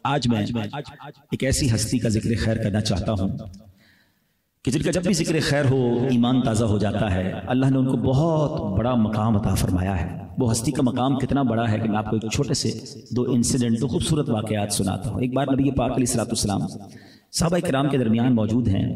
آج میں ایک ایسی ہستی کا ذکر خیر کرنا چاہتا ہوں کہ جن کا جب بھی ذکر خیر ہو ایمان تازہ ہو جاتا ہے. اللہ نے ان کو بہت بڑا مقام عطا فرمایا ہے. وہ ہستی کا مقام کتنا بڑا ہے کہ میں آپ کو ایک چھوٹے سے دو خوبصورت واقعات سناتا ہوں. ایک بار نبی پاک علیہ الصلوۃ والسلام صحابہ کرام کے درمیان موجود ہیں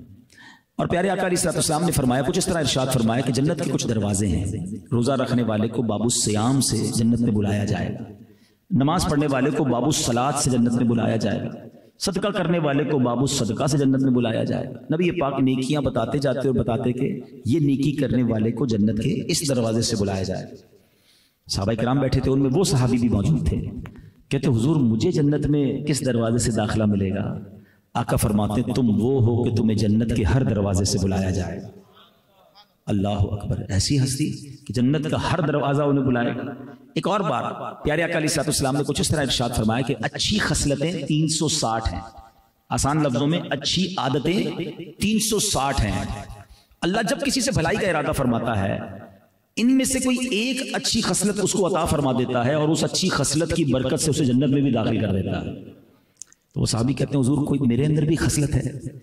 اور پیارے آقا علیہ الصلوۃ والسلام نے فرمایا، کچھ اس طرح ارشاد فرمایا کہ جنت کے کچھ دروازے ہیں. روزہ رکھنے والے کو باب الصیام سے جنت میں بلایا جائے گا، نماز پڑھنے والے کو باب الصلاۃ سے جنت میں بلایا جائے گا، صدقہ کرنے والے کو باب الصدقہ سے جنت میں بلایا جائے گا. نبی پاک نیکیاں بتاتے جاتے اور بتاتے کہ یہ نیکی کرنے والے کو جنت کے اس دروازے سے بلایا جائے گا. صحابہ کرام بیٹھے تھے، ان میں وہ صحابی بھی موجود تھے. کہتے حضور مجھے جنت میں کس دروازے سے داخلہ ملے گا؟ آقا فرماتے تم وہ ہو کہ تمہیں جنت کے ہر دروازے سے بلایا جائے گا. اللہ اکبر، ایسی ہستی کہ جنت کا ہر دروازہ انہیں بلائے گا. ایک اور بار پیارے آقا علیہ الصلوۃ والسلام نے کچھ اس طرح ارشاد فرمایا کہ اچھی خصلتیں 360 ہیں. آسان لفظوں میں اچھی عادتیں 360 ہیں. اللہ جب کسی سے بھلائی کا ارادہ فرماتا ہے، ان میں سے کوئی ایک اچھی خصلت اس کو عطا فرما دیتا ہے اور اس اچھی خصلت کی برکت سے اسے جنت میں بھی داخل کر دیتا ہے. تو وہ صحابی کہتے ہیں حضور کوئی میرے اندر بھی خصلت ہے،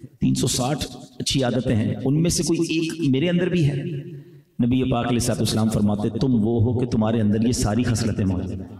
360 اچھی عادتیں ہیں، ان میں سے کوئی ایک میرے اندر بھی ہے. نبی پاک علیہ الصلوۃ والسلام فرماتے تم وہ ہو کہ تمہارے اندر یہ ساری خصلتیں موجود ہیں.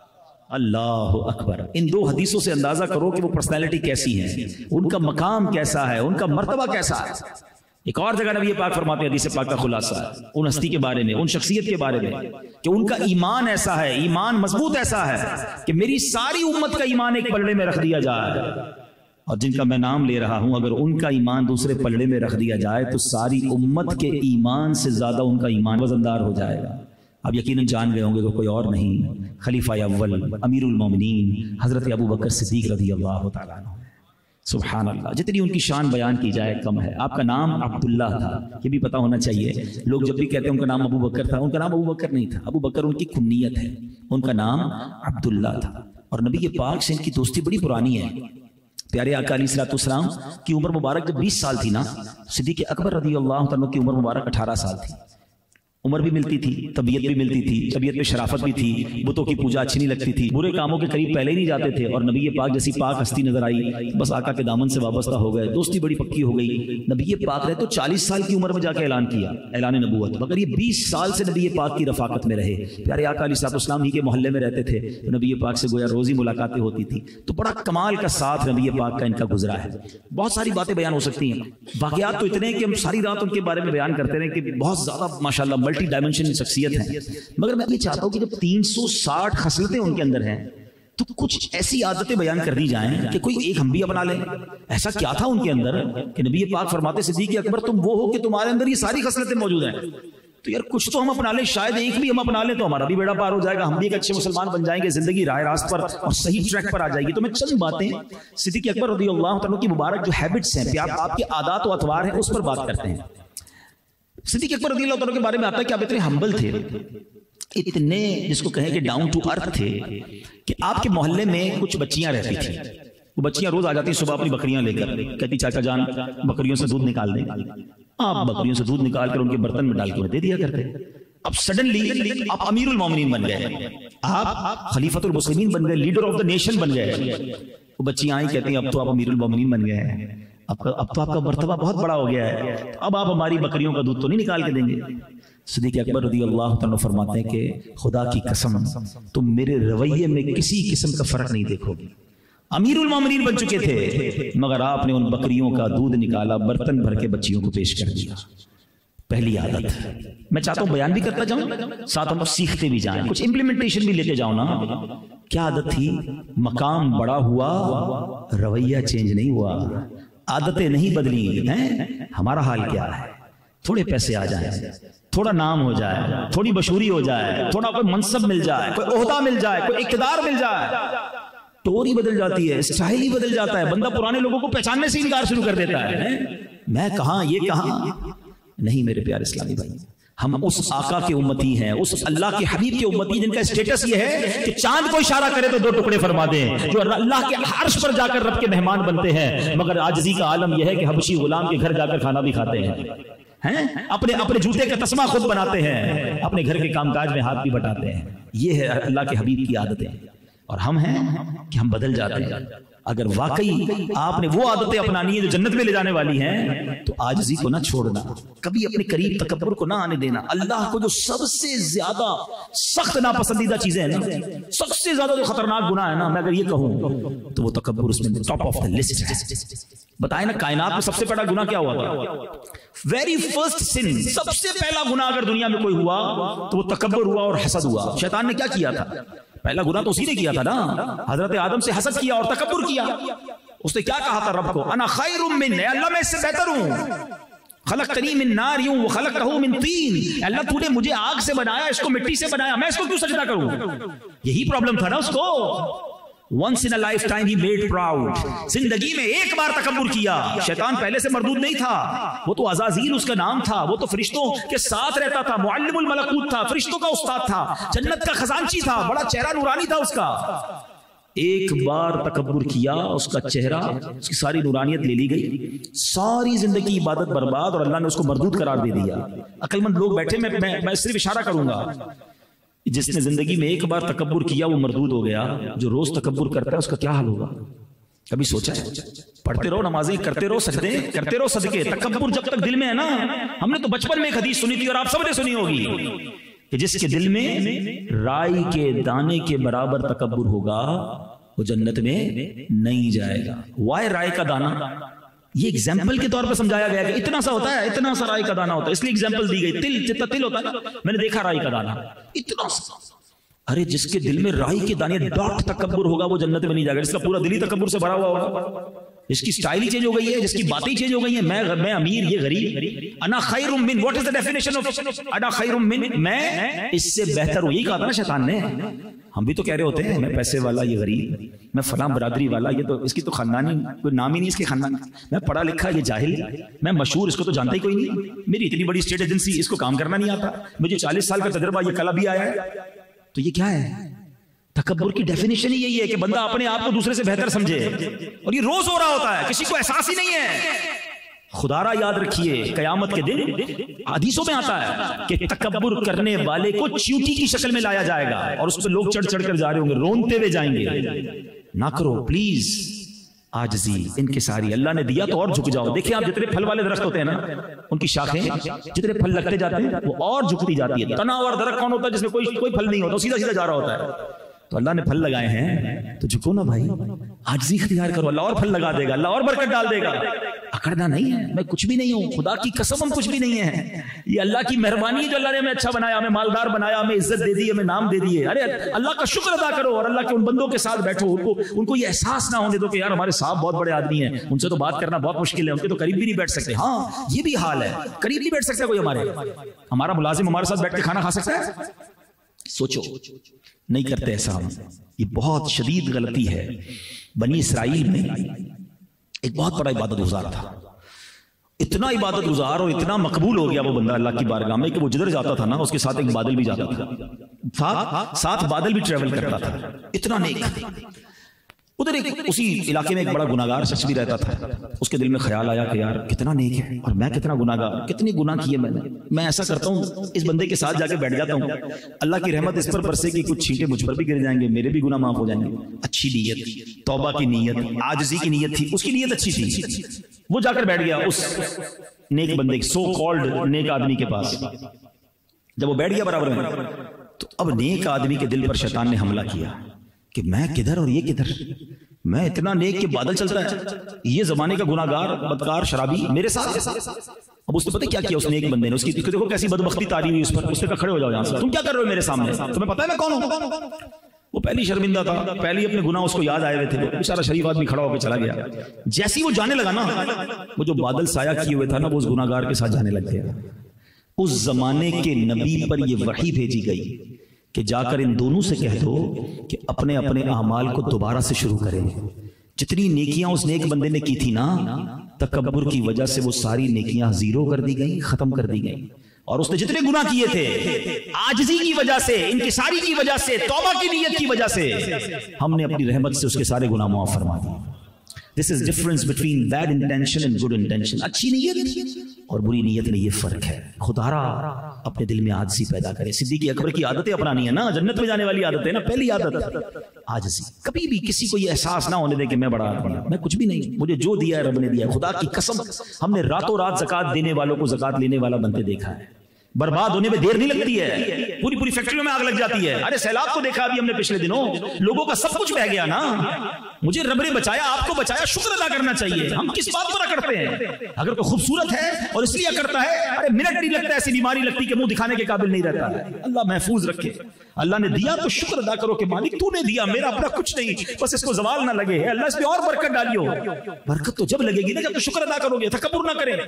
اللہ اکبر. ان دو حدیثوں سے اندازہ کرو کہ وہ پرسنالٹی کیسی ہے، ان کا مقام کیسا ہے، ان کا مرتبہ کیسا ہے. ایک اور جگہ نبی پاک فرماتے ہیں، حدیث پاک کا خلاصہ ہے ان ہستی کے بارے میں، ان شخصیت کے بارے میں کہ ان کا ایمان ایسا ہے، ایمان مضبوط ایسا ہے کہ میری ساری امت کا ایمان ایک پلڑے میں رکھ دیا جائے، اور جن کا میں نام لے رہا ہوں اگر ان کا ایمان دوسرے پلڑے میں رکھ دیا جائے تو ساری امت کے ایمان سے زیادہ ان کا ایمان وزندار ہو جائے گا. اب یقیناً جان گئے ہوں گے کہ کوئی اور نہیں، خلیفہ اول امیر المومنین حضرت ابو بکر صدیق رضی اللہ تعالیٰ عنہ. سبحان اللہ، جتنی ان کی شان بیان کی جائے کم ہے. آپ کا نام عبداللہ تھا، یہ بھی پتہ ہونا چاہیے. لوگ جب بھی کہتے ہیں ان کا نام ابو بکر تھا، ان کا نام ابو بکر نہیں تھا. ابو بکر ان کی کنیت ہے، ان کا نام عبداللہ تھا. اور نبی پاک سے ان کی دوستی بڑی پرانی ہے. پیارے آقا علیہ الصلوۃ والسلام کی عمر مبارک جب 20 سال تھی نا، صدیق اکبر رضی اللہ عنہ کی عمر مبارک 18 سال تھی. عمر بھی ملتی تھی، طبیعت بھی ملتی تھی، طبیعت میں شرافت بھی تھی، بتوں کی پوجا اچھی نہیں لگتی تھی، برے کاموں کے قریب پہلے ہی نہیں جاتے تھے. اور نبی پاک جیسی پاک ہستی نظر آئی بس آقا کے دامن سے وابستہ ہو گئے، دوستی بڑی پکی ہو گئی. نبی پاک رہے تو 40 سال کی عمر میں جا کے اعلان کیا، اعلان نبوت، مگر یہ 20 سال سے نبی پاک کی رفاقت میں رہے. پیارے آقا علیہ الصلوۃ والسلام ہی کے محلے میں رہتے تھے تو نبی پاک سے گویا روزی ملاقاتیں ہوتی تھی. تو بڑا کمال کا ساتھ نبی پاک کا ان کا گزرا ہے. بہت ساری باتیں بیان ہو سکتی ہیں، واقعات تو اتنے ہیں کہ ہم ساری رات ان کے بارے میں بیان کرتے رہے کہ بہت زیادہ ماشاءاللہ ملٹی ڈائمینشن شخصیت ہے. مگر میں یہ چاہتا ہوں کہ جب 360 خصلتیں ان کے اندر ہیں تو کچھ ایسی عادتیں بیان کر دی جائیں کہ کوئی ایک ہم بھی اپنا لیں. ایسا کیا تھا ان کے اندر کہ نبی پاک فرماتے صدیق اکبر تم وہ ہو کہ تمہارے اندر یہ ساری خصلتیں موجود ہیں. تو یار کچھ تو ہم اپنا لیں، شاید ایک بھی ہم اپنا لیں تو ہمارا بھی بیڑا پار ہو جائے گا، ہم بھی ایک اچھے مسلمان بن جائیں گے، زندگی راہ راست پر اور صحیح ٹریک پر آ جائے گی. تو میں چند باتیں صدیق اکبر رضی اللہ عنہ کی مبارک جو ہیبٹس ہیں، آپ کے عادات و اطوار ہیں، اس پر بات کرتے ہیں. صدیق اکبر رضی اللہ عنہ کے بارے میں آتا ہے کہ آپ اتنے ہمبل تھے، اتنے جس کو کہیں کہ ڈاؤن ٹو ارتھ تھے کہ آپ کے محلے میں کچھ بچیاں رہتی تھیں. وہ بچیاں روز آ جاتی صبح اپنی بکریاں لے کر، کہتی چاچا جان بکریوں سے دودھ نکال دیں. آپ بکریوں سے دودھ نکال کر ان کے برتن میں ڈال کے دے دیا کرتے. اب سڈنلی آپ امیر المومنین بن گئے، آپ خلیفۃ المسلمین بن گئے، لیڈر آف دا نیشن بن گئے. وہ بچیاں آئی کہتی ہیں اب تو آپ امیر المومنین بن گئے ہیں، اب تو آپ کا مرتبہ بہت بڑا ہو گیا ہے، اب آپ ہماری بکریوں کا دودھ تو نہیں نکال کے دیں گے. صدیق اکبر رضی اللہ عنہ فرماتے ہیں کہ خدا کی قسم تم میرے رویے میں کسی قسم کا فرق نہیں دیکھو گے. امیر المومنین بن چکے تھے مگر آپ نے ان بکریوں کا دودھ نکالا، برتن بھر کے بچیوں کو پیش کر دیا. پہلی عادت میں چاہتا ہوں بیان بھی کرتا جاؤں، ساتھ ہم سیکھتے بھی جائیں، کچھ امپلیمنٹیشن بھی لیتے جاؤں نا. کیا عادت تھی؟ مقام بڑا ہوا رویہ چینج نہیں ہوا، عادتیں نہیں بدلی ہیں. ہمارا حال کیا ہے؟ تھوڑے پیسے آ جائیں، تھوڑا نام ہو جائے، تھوڑی مشہوری ہو جائے، تھوڑا کوئی منصب مل جائے، کوئی عہدہ مل جائے، کوئی اقتدار مل جائے، ٹوری بدل جاتی ہے، اسٹائل ہی بدل جاتا ہے، بندہ پرانے لوگوں کو پہچاننے سے انکار شروع کر دیتا ہے. میں کہاں، یہ کہاں. نہیں میرے پیارے اسلامی بھائی، ہم اس آقا کے امتی ہیں، اس اللہ کے حبیب کے امتی جن کا اسٹیٹس یہ ہے کہ چاند کو اشارہ کرے تو 2 ٹکڑے فرما دیں، جو اللہ کے عرش پر جا کر رب کے مہمان بنتے ہیں. مگر عاجزی کا عالم یہ ہے کہ حبشی غلام کے گھر جا کر کھانا بھی کھاتے ہیں، اپنے جوتے کا تسمہ خود بناتے ہیں، اپنے گھر کے کام کاج میں ہاتھ بھی بٹاتے ہیں. یہ ہے اللہ کے حبیب کی عادتیں. اور ہم ہیں کہ ہم بدل جاتے ہیں. اگر واقعی آپ نے وہ عادتیں اپنانی ہیں جو جنت میں لے جانے والی ہیں تو عاجزی کو نہ چھوڑنا, کبھی اپنے قریب تکبر کو نہ آنے دینا. اللہ کو جو سب سے زیادہ سخت ناپسندیدہ چیزیں ہیں نا, سب سے زیادہ جو خطرناک گناہ ہے نا, میں اگر یہ کہوں تو وہ تکبر اس میں ٹاپ آف دا لسٹ ہے. بتائیں نا کائنات میں سب سے بڑا گناہ کیا ہوا تھا؟ ویری فرسٹ سن, سب سے پہلا گناہ اگر دنیا میں کوئی ہوا تو وہ تکبر ہوا اور حسد ہوا. شیطان نے کیا کیا تھا؟ پہلا گناہ تو اسی نے کیا تھا نا, حضرت آدم سے حسد کیا اور تکبر کیا. اس نے کیا کہا تھا رب کو؟ انا خیر من, اے اللہ میں اس سے بہتر ہوں. خلقتنی من نار وخلقتہ من طین, اللہ تو نے مجھے آگ سے بنایا, اس کو مٹی سے بنایا, میں اس کو کیوں سجدہ کروں؟ یہی پرابلم تھا نا اس کو. Once in a lifetime he made proud. زندگی میں ایک بار تکبر کیا. شیطان پہلے سے مردود نہیں تھا, وہ تو عزازیل اس کا نام تھا, وہ تو فرشتوں کے ساتھ رہتا تھا, معلم الملکوت تھا, فرشتوں کا استاد تھا, جنت کا خزانچی تھا, بڑا چہرہ نورانی تھا اس کا. ایک بار تکبر کیا, اس کا چہرہ, اس کی ساری نورانیت لے لی گئی, ساری زندگی عبادت برباد, اور اللہ نے اس کو مردود قرار دے دیا. عقل مند لوگ بیٹھے, میں صرف اشارہ کروں گا. جس نے زندگی میں ایک بار تکبر کیا وہ مردود ہو گیا. جو روز تکبر کرتا ہے اس کا کیا حال ہوگا؟ کبھی سوچا ہے؟ پڑھتے رہو نمازیں, کرتے رہو سجدے, کرتے رہو صدقے, تکبر جب تک دل میں ہے نا. ہم نے تو بچپن میں ایک حدیث سنی تھی اور آپ سب نے سنی ہوگی کہ جس کے دل میں رائی کے دانے کے برابر تکبر ہوگا وہ جنت میں نہیں جائے گا. وائے رائے کا دانہ؟ یہ ایگزامپل کے طور پر سمجھایا گیا کہ اتنا سا ہوتا ہے, اتنا سا رائی کا دانہ ہوتا ہے, اس لیے ایگزامپل دی گئی. تل, جتنا تل ہوتا ہے, میں نے دیکھا رائی کا دانہ اتنا سا. ارے جس کے دل میں رائی کے دانے ڈاٹ تکبر ہوگا وہ جنت میں نہیں جائے گا. جس کا پورا دل ہی تکبر سے بھرا ہوا ہوگا, جس کی سٹائل ہی چینج ہو گئی ہے, جس کی باتیں چینج ہو گئی ہیں, میں امیر, یہ غریب. انا خیر من, what is the definition of انا خیر من, میں اس سے بہتر ہوں. یہی کہا تھا نا شیطان نے. ہم بھی تو کہہ رہے ہوتے ہیں میں پیسے والا, یہ غریب, میں فلاں برادری والا, یہ تو اس کی تو خاندانی کوئی نام ہی نہیں اس کے خاندان, میں پڑھا لکھا, یہ جاہل, میں مشہور, اس کو تو جانتا ہی کوئی نہیں, میری اتنی بڑی اسٹیٹ ایجنسی, اس کو کام کرنا نہیں آتا, مجھے 40 سال کا تجربہ, یہ کل بھی آیا ہے. تو یہ کیا ہے؟ تکبر کی ڈیفینیشن ہی یہی ہے کہ بندہ اپنے آپ کو دوسرے سے بہتر سمجھے, اور یہ روز ہو رہا ہوتا ہے, کسی کو احساس ہی نہیں ہے. خدا را یاد رکھیے قیامت کے دن حدیثوں میں آتا ہے کہ تکبر کرنے والے کو چیونٹی کی شکل میں لایا جائے گا, اور اس پہ لوگ چڑھ چڑھ کر جا رہے ہوں گے, رونتے ہوئے جائیں گے. نہ کرو پلیز عاجزی, انکساری. اللہ نے دیا تو اور جھک جاؤ. دیکھیں آپ جتنے پھل والے درخت ہوتے ہیں نا, ان کی شاخیں جتنے پھل لگتے جاتے ہیں وہ اور جھکتی جاتی ہے. تنا ہوا درخت کون ہوتا ہے جس میں کوئی پھل نہیں ہوتا, سیدھا سیدھا جا رہا ہوتا ہے. تو اللہ نے پھل لگائے ہیں تو جھکو نا بھائی, عاجزی اختیار کرو, اللہ اور پھل لگا دے گا, اللہ اور برکت ڈال دے گا. اکڑنا نہیں ہے, میں کچھ بھی نہیں ہوں, خدا کی قسم ہم کچھ بھی نہیں ہے. یہ اللہ کی مہربانی ہے جو اللہ نے ہمیں اچھا بنایا, ہمیں مالدار بنایا, ہمیں عزت دے دی, ہمیں نام دے دیے. ارے اللہ کا شکر ادا کرو, اور اللہ کے ان بندوں کے ساتھ بیٹھو, ان کو یہ احساس نہ ہونے دو کہ یار ہمارے صاحب بہت بڑے آدمی ہیں, ان سے تو بات کرنا بہت مشکل ہے, ان کے تو قریب بھی نہیں بیٹھ سکتے. ہاں یہ بھی حال ہے, قریب نہیں بیٹھ سکتا کوئی. ہمارا ملازم ہمارے ساتھ بیٹھ کے کھانا کھا سکتا ہے؟ سوچو, نہیں کرتے ایسا ہم. یہ بہت شدید غلطی ہے. بنی اسرائیل میں ایک بہت بڑا عبادت گزار تھا, اتنا عبادت گزار اور اتنا مقبول ہو گیا وہ بندہ اللہ کی بارگاہ میں کہ وہ جدھر جاتا تھا نا اس کے ساتھ ایک بادل بھی جاتا تھا, ساتھ بادل بھی ٹریول کرتا تھا. اتنا نیک. ادھر اسی علاقے میں ایک بڑا گناہگار شخص بھی رہتا تھا. اس کے دل میں خیال آیا کہ یار کتنا نیک ہے اور میں کتنا گناہگار, کتنی گناہ کیے میں ایسا کرتا ہوں اس بندے کے ساتھ جا کے بیٹھ جاتا ہوں, اللہ کی رحمت اس پر برسے گی, کچھ چھینٹے مجھ پر بھی گر جائیں گے, میرے بھی گناہ معاف ہو جائیں گے. اچھی نیت, توبہ کی نیت, عاجزی کی نیت تھی, اس کی نیت اچھی تھی. وہ جا کر بیٹھ گیا اس نیک بندے, سو کالڈ نیک آدمی کے پاس. جب وہ بیٹھ گیا برابر میں, تو اب نیک آدمی کے دل پر شیطان نے حملہ کیا کہ میں کدھر اور یہ کدھر, میں اتنا نیک کہ بادل چلتا ہے, یہ زمانے کا گناہگار بدکار شرابی میرے ساتھ. اب اس نے پتہ کیا کیا اس نیک بندے نے, اس کی دیکھو کیسی بدبختی تاری ہوئی اس پر. اس نے کہا کھڑے ہو جاؤ یہاں سے, تم کیا کر رہے ہو میرے سامنے, تمہیں پتہ ہے میں کون ہوں؟ وہ پہلی شرمندہ تھا, پہلی اپنے گناہ اس کو یاد آئے ہوئے تھے. بیچارہ شریف آدمی کھڑا ہو کے چلا گیا. جیسی وہ جانے لگا نا, وہ جو بادل سایہ کیے ہوئے تھا نا, وہ اس گناہگار کے ساتھ جانے لگ گیا. اس زمانے کے نبی پر یہ وحی بھیجی گئی کہ جا کر ان دونوں سے کہہ دو کہ اپنے اپنے اعمال کو دوبارہ سے شروع کریں. جتنی نیکیاں اس نیک بندے نے کی تھی نا, تکبر کی وجہ سے وہ ساری نیکیاں زیرو کر دی گئیں, ختم کر دی گئیں. اور اس نے جتنے گناہ کیے تھے عاجزی کی وجہ سے, انکساری کی وجہ سے, توبہ کی نیت کی وجہ سے, ہم نے اپنی رحمت سے اس کے سارے گناہ معاف فرما دیے. This is difference between bad intention and good intention. अच्छी नीयत और बुरी नीयत में ये फर्क है. खुदारा अपने दिल में आजिज़ी पैदा करे. सिद्दीक़ अकबर की आदतें अपनानी है ना, जन्नत में जाने वाली आदत है ना. पहली आदत आजिज़ी. कभी भी किसी को ये एहसास ना होने दे कि मैं बड़ा आदमी हूं, मैं कुछ भी नहीं, मुझे जो दिया है रब ने दिया है. खुदा की कसम, हमने रातों रात ज़कात देने वालों को ज़कात लेने वाला बनते देखा है. बर्बाद होने में देर नहीं लगती है, पूरी पूरी फैक्ट्रियों में आग लग जाती है. अरे सैलाब को देखा अभी हमने पिछले दिनों, लोगों का सब कुछ बह गया ना. मुझे रब ने बचाया, आपको बचाया, शुक्र अदा करना चाहिए. हम किस बात पर करते हैं? अगर कोई खूबसूरत है और इसलिए करता है, अरे मिनट नहीं लगता, ऐसी बीमारी लगती कि मुंह दिखाने के काबिल नहीं रहता है. अल्लाह महफूज रखे. अल्लाह ने दिया तो शुक्र अदा करो कि मालिक तूने दिया, मेरा अपना कुछ नहीं, बस इसको ज़वाल ना लगे. अल्लाह इसमें और बरकत डालियो. बरकत तो जब लगेगी ना जब तो शुक्र अदा करोगे, तकब्बुर ना करें.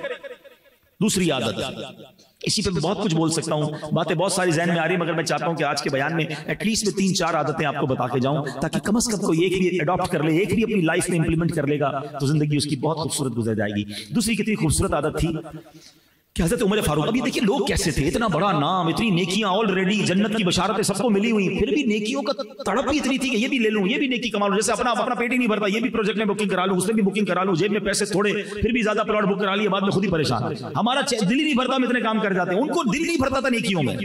दूसरी आदत, इसी पे बहुत कुछ बोल सकता हूं, बातें बहुत सारी ज़हन में आ रही, मगर मैं चाहता हूं कि आज के बयान में एटलीस्ट में 3-4 आदतें आपको बता के जाऊं, ताकि कम से कम कोई एक भी अडॉप्ट कर ले, एक भी अपनी लाइफ में इंप्लीमेंट कर लेगा तो जिंदगी उसकी बहुत खूबसूरत गुजर जाएगी. दूसरी कितनी खूबसूरत आदत थी कि हज़रत उमर फारूक, अभी देखिए लोग कैसे थे, इतना बड़ा नाम, इतनी नेकियां ऑलरेडी, जन्नत की बशारतें सबको मिली हुई, फिर भी नेकियों का तड़प ही इतनी थी कि ये भी ले लूं, ये भी नेकी कमा लूं. जैसे अपना पेट ही नहीं भरता, ये भी प्रोजेक्ट में बुकिंग करा लूं, उसमें भी बुकिंग करा लूं, जेब में पैसे थोड़े, फिर भी ज्यादा प्लॉट बुक करा लिया, बाद में खुद ही परेशान. हमारा दिल ही नहीं भरता, हम इतने काम कर जाते हैं. उनको दिल नहीं भरता था नेकियों में.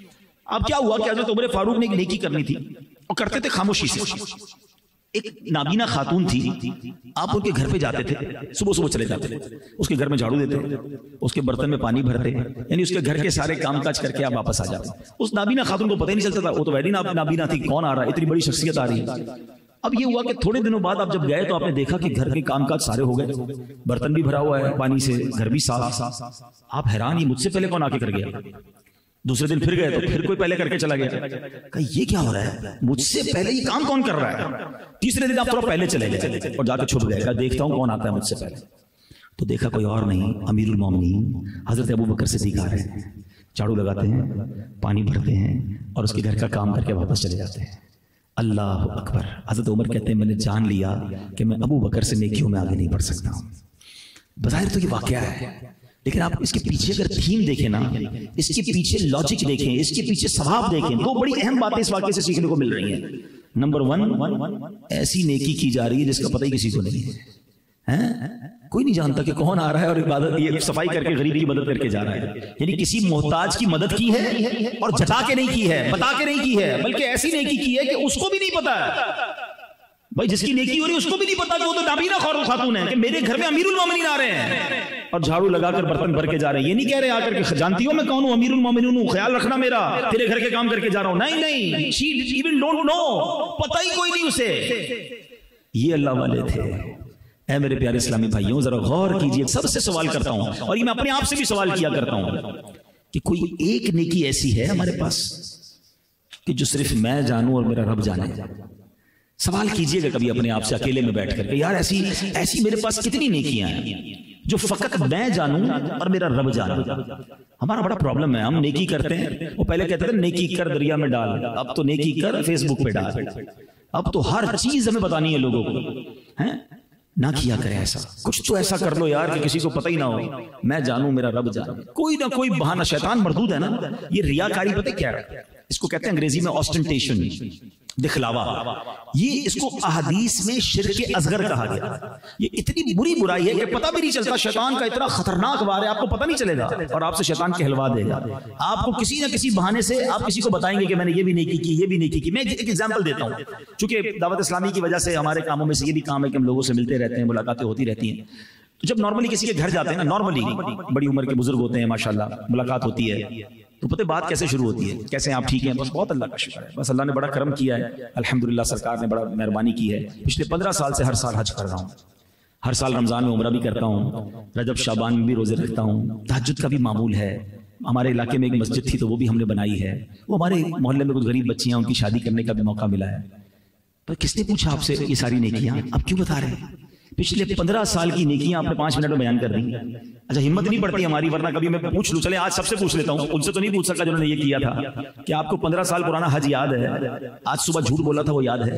अब क्या हुआ कि हज़रत उमर फारूक ने एक नेकी करनी थी और करते थे खामोशी से. एक नाबीना खातून थी, आप उनके घर पे जाते थे, सुबह सुबह चले जाते थे, उसके घर में झाड़ू देते, उसके बर्तन में पानी भरते, यानी उसके घर के सारे कामकाज करके आप वापस आ जाते. उस नाबीना खातून को पता ही नहीं चलता था, वो तो वैसी नाबीना थी, कौन आ रहा है, इतनी बड़ी शख्सियत आ रही है. अब ये हुआ कि थोड़े दिनों बाद आप जब गए तो आपने देखा कि घर के कामकाज सारे हो गए, बर्तन भी भरा हुआ है पानी से, घर भी साफ. आप हैरान, ही मुझसे पहले कौन आके कर गया. दूसरे दिन फिर गए तो फिर कोई पहले करके चला गया. कहीं ये क्या हो रहा है, मुझसे पहले ये काम कौन कर रहा है. तीसरे दिन आप थोड़ा पहले चले गए और जाकर छुप गए, देखता हूं कौन आता है मुझसे पहले. तो देखा कोई और नहीं, अमीरुल मोमिनीन हजरत अबू बकर सिद्दीक़ आ रहे हैं. झाड़ू लगाते हैं, पानी भरते हैं और उसके घर का काम करके वापस चले जाते हैं. अल्लाह अकबर. हजरत उमर कहते हैं मैंने जान लिया कि मैं अबू बकर से नेकियों में आगे नहीं बढ़ सकता हूं. बज़ाहिर तो ये वाकया है, लेकिन आप इसके पीछे अगर थीम देखें ना, इसके पीछे लॉजिक देखें, इसके पीछे स्वभाव देखें, दो बड़ी अहम बातें इस वाक़ये से सीखने को मिल रही हैं. नंबर 1, ऐसी नेकी की जा रही है जिसका पता ही किसी को नहीं है. कोई नहीं जानता कि कौन आ रहा है और इबादत, ये सफाई करके गरीब की मदद करके जा रहा है. यानी किसी मोहताज की मदद की है और जता के नहीं की है, बता के नहीं की है, बल्कि ऐसी नेकी की है कि उसको भी नहीं पता है. भाई जिसकी नेकी हो रही है उसको भी नहीं पता कि वो तो नाबीना खातून है, कि मेरे घर में अमीरुल मोमिनीन आ रहे हैं और झाड़ू लगाकर बर्तन भर के जा रहे हैं. ये नहीं कह रहे आकर के जानती हो मैं कौन हूं, अमीरुल मोमिनीन हूं, ख्याल रखना मेरा, तेरे घर के काम करके जा रहा हूं. नहीं, शी इवन डोंट नो, पता ही कोई नहीं उसे. ये अल्लाह वाले थे. ऐ मेरे प्यारे इस्लामी भाइयों, जरा गौर कीजिए. सबसे सवाल करता हूं और ये मैं अपने आप से भी सवाल किया करता हूं कि कोई एक नेकी ऐसी है हमारे पास कि जो सिर्फ मैं जानूं और मेरा रब जाने. सवाल कीजिएगा कभी अपने आप से अकेले में बैठ करके, यार ऐसी मेरे पास कितनी नेकियां हैं जो फकत मैं जानूं और मेरा रब जाने. हमारा बड़ा प्रॉब्लम है, हम नेकी करते हैं, वो पहले कहते थे नेकी कर दरिया में डाल, अब तो नेकी कर फेसबुक पे डाल. अब तो हर चीज हमें बतानी है लोगों को. हैं ना किया करे ऐसा, कुछ तो ऐसा कर लो यार कि किसी को पता ही ना हो, मैं जानूं मेरा रब जाने. कोई ना कोई बहाना, शैतान मरदूद है ना. ये रियाकारी पता क्या है, इसको कहते हैं अंग्रेजी में ऑस्टेंटेशन, दिखलावा. ये इसको अहदीस में शिर्क असगर कहा गया. ये इतनी बुरी बुराई है कि पता भी नहीं चलता. शैतान का इतना खतरनाक वार है, आपको पता नहीं चलेगा और आपसे शैतान कहलवा देगा. आपको किसी ना किसी बहाने से आप किसी को बताएंगे कि मैंने ये भी नेकी की, ये भी नेकी की. मैं एक एग्जांपल देता हूँ, चूंकि दावत इस्लामी की वजह से हमारे कामों में से ये भी काम है कि हम लोगों से मिलते रहते हैं, मुलाकातें होती रहती हैं. तो जब नॉर्मली किसी के घर जाते हैं ना, नॉर्मली बड़ी उम्र के बुजुर्ग होते हैं माशाल्लाह, मुलाकात होती है, तो पता बात कैसे शुरू होती है, कैसे आप ठीक हैं, बस बहुत अल्लाह का शुक्र है, बस अल्लाह ने बड़ा करम किया है, अल्हम्दुलिल्लाह सरकार ने बड़ा मेहरबानी की है. पिछले 15 साल से हर साल हज कर रहा हूँ, हर साल रमजान में उम्रा भी करता हूँ, रजब शाबान में भी रोजे रखता हूँ, तहज्जुद का भी मामूल है. हमारे इलाके में एक मस्जिद थी तो वो भी हमने बनाई है. वो हमारे मोहल्ले में कुछ गरीब बच्चियां, उनकी शादी करने का भी मौका मिला है. पर किसने पूछा आपसे ये सारी नेकियां, आप क्यों बता रहे हैं? पिछले 15 साल की नेकियां आपने 5 मिनट में बयान कर दी. अच्छा हिम्मत नहीं पड़ती हमारी, वरना कभी मैं पूछ लूं. चले आज सबसे पूछ लेता हूं, उनसे तो नहीं पूछ सका जिन्होंने ये किया था कि आपको 15 साल पुराना हज याद है? आज सुबह झूठ बोला था वो याद है?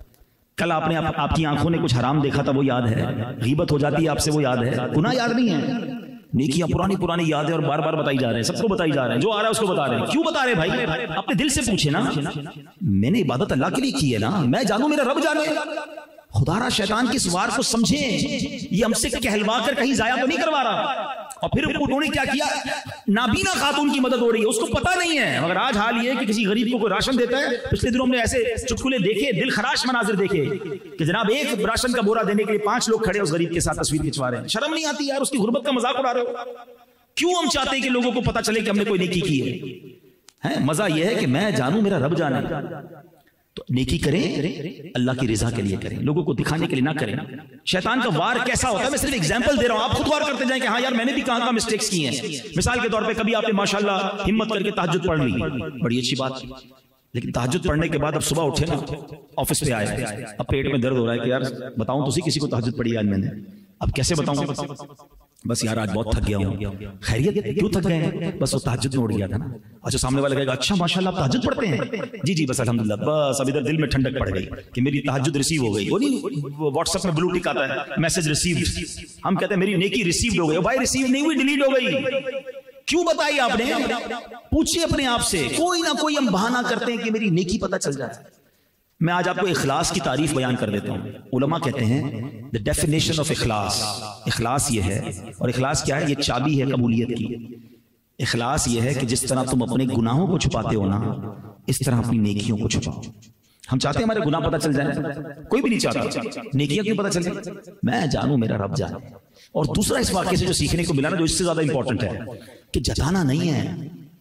कल आपने आपकी आंखों ने कुछ हराम देखा था वो याद है? गीबत हो जाती है आपसे वो याद है? गुनाह याद नहीं है, नेकियां पुरानी याद है और बार बार बताई जा रहे हैं, सबको बताई जा रहे हैं, जो आ रहा है उसको बता रहे हैं. क्यों बता रहे हैं भाई? अपने दिल से पूछे ना. मैंने इबादत अल्लाह के लिए की है ना, मैं जानू मेरा रब जाने. خدا را شیطان کی سوار کو سمجھیں، یہ ہم سے کہلوا کر کہیں ضائع تو نہیں کروا رہا. اور پھر انہوں نے کیا کیا، نابینا خاتون کی مدد ہو رہی ہے، اس کو پتہ نہیں ہے. مگر آج حال یہ ہے کہ کسی غریب کو کوئی راشن دیتا ہے. پچھلے دنوں ہم نے ایسے چٹکلے دیکھے، دل خراش مناظر دیکھے کہ جناب ایک راشن کا بورا دینے کے لیے 5 لوگ کھڑے اس غریب کے ساتھ تصویر کھنچوا رہے ہیں. شرم نہیں آتی یار، اس کی غربت کا مذاق اڑا رہے ہو. کیوں ہم چاہتے ہیں کہ لوگوں کو پتہ چلے کہ ہم نے کوئی نیکی کی ہے؟ مزہ یہ ہے کہ میں جانوں میرا رب جانے. تو نیکی کریں اللہ کی رضا کے لیے کریں، لوگوں کو دکھانے کے لیے نہ کریں. شیطان کا وار کیسا ہوتا ہے میں صرف ایگزامپل دے رہا ہوں، آپ خود وار کرتے جائیں کہ ہاں یار میں نے بھی کہاں کہاں مسٹیکس کی ہیں. مثال کے طور پہ کبھی آپ نے ماشاءاللہ ہمت کر کے تہجد پڑھ لی، بڑی اچھی بات، لیکن تہجد پڑھنے کے بعد اب صبح اٹھے نا، آفس پہ آئے، اب پیٹ میں درد ہو رہا ہے کہ یار بتاؤں تو کسی کو تہجد پڑھی آج میں نے، اب کیسے بتاؤں؟ بس یار آج بہت تھک گیا ہوں. خیریت کیوں تھک گئے ہیں؟ بس وہ تہجد میں اڑ گیا تھا نا. اچھا سامنے والا کہے گا اچھا ماشاءاللہ آپ تہجد پڑھتے ہیں؟ جی بس الحمدللہ. بس اب ادھر دل میں ٹھنڈک پڑ گئی کہ میری تہجد ریسیو ہو گئی. وہ نہیں واٹس ایپ میں بلو ٹک آتا ہے میسج ریسیوڈ، ہم کہتے ہیں میری نیکی ریسیوڈ ہو گئی. بھائی ریسیو نہیں ہوئی، ڈیلیٹ ہو گئی. کیوں بتائی آپ نے؟ پوچھئے اپنے آپ سے. کوئی نہ کوئی ہم بہانہ کرتے ہیں کہ میری نیکی پتہ چل جائے. میں آج آپ کو اخلاص کی تعریف بیان کر دیتا ہوں. علماء کہتے ہیں the definition of اخلاص، اخلاص یہ ہے، اور اخلاص کیا ہے؟ یہ چابی ہے قبولیت کی. اخلاص یہ ہے کہ جس طرح تم اپنے گناہوں کو چھپاتے ہو نا، اس طرح اپنی نیکیوں کو چھپاؤ. ہم چاہتے ہیں ہمارے گناہ پتہ چل جائیں؟ کوئی بھی نہیں چاہتا. نیکیاں کیوں پتہ چل جائیں؟ میں جانوں میرا رب جانے. اور دوسرا اس واقعے سے جو سیکھنے کو ملا نا، جو اس سے زیادہ امپورٹنٹ ہے کہ جتانا نہیں ہے.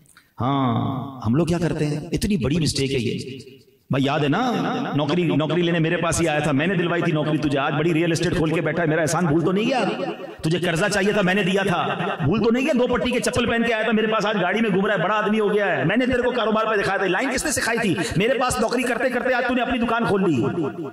ہاں ہم لوگ کیا کرتے ہیں، اتنی بڑی مسٹیک ہے یہ. بھائی یاد ہے نا، نوکری لینے میرے پاس ہی آیا تھا، میں نے دلوائی تھی نوکری تجھے. آج بڑی ریئل اسٹیٹ کھول کے بیٹھا ہے، میرا احسان بھول تو نہیں گیا؟ تجھے قرضہ چاہیے تھا، میں نے دیا تھا، بھول تو نہیں گیا؟ 2 پٹی کے چپل پہن کے آیا تھا میرے پاس، آج گاڑی میں گھوم رہا ہے، بڑا آدمی ہو گیا ہے. میں نے تیرے کو کاروبار پہ دکھایا تھا. لائن کس نے سکھائی تھی؟ میرے پاس نوکری کرتے کرتے آج تو نے اپنی دکان کھول لی.